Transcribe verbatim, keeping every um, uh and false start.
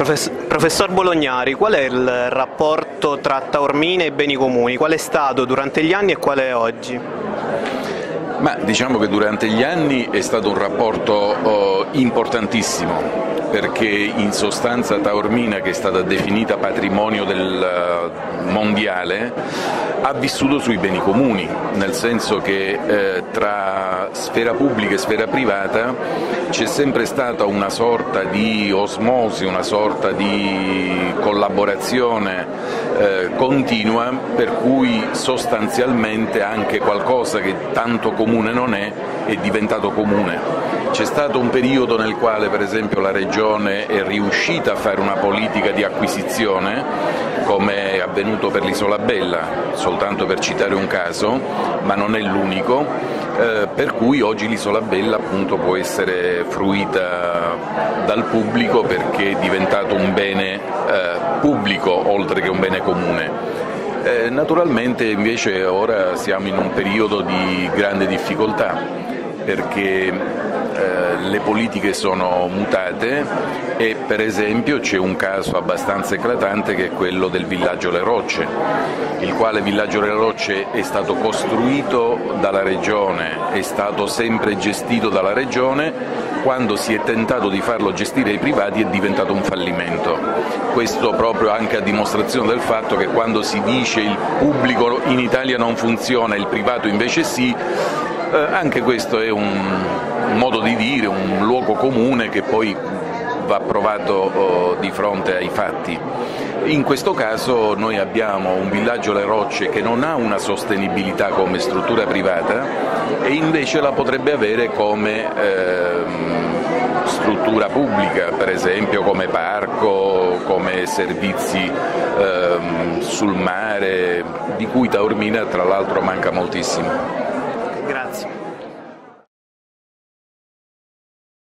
Profes- professor Bolognari, qual è il rapporto tra Taormina e beni comuni? Qual è stato durante gli anni e qual è oggi? Ma diciamo che durante gli anni è stato un rapporto oh, importantissimo, perché in sostanza Taormina, che è stata definita patrimonio del mondiale, ha vissuto sui beni comuni, nel senso che eh, tra sfera pubblica e sfera privata c'è sempre stata una sorta di osmosi, una sorta di collaborazione eh, continua, per cui sostanzialmente anche qualcosa che tanto comune non è, è diventato comune. C'è stato un periodo nel quale per esempio la Regione è riuscita a fare una politica di acquisizione, come è avvenuto per l'Isola Bella, soltanto per citare un caso, ma non è l'unico, eh, per cui oggi l'Isola Bella appunto può essere fruita dal pubblico perché è diventato un bene eh, pubblico oltre che un bene comune. Eh, naturalmente invece ora siamo in un periodo di grande difficoltà, perché eh, le politiche sono mutate e per esempio c'è un caso abbastanza eclatante che è quello del villaggio Le Rocce, il quale villaggio Le Rocce è stato costruito dalla Regione, è stato sempre gestito dalla Regione. Quando si è tentato di farlo gestire ai privati è diventato un fallimento. Questo proprio anche a dimostrazione del fatto che quando si dice il pubblico in Italia non funziona, il privato invece sì, eh, anche questo è un, un modo di dire, un luogo comune che poi va provato oh, di fronte ai fatti. In questo caso noi abbiamo un villaggio Le Rocce che non ha una sostenibilità come struttura privata e invece la potrebbe avere come eh, struttura pubblica, per esempio come parco, come servizi eh, sul mare, di cui Taormina tra l'altro manca moltissimo. Grazie.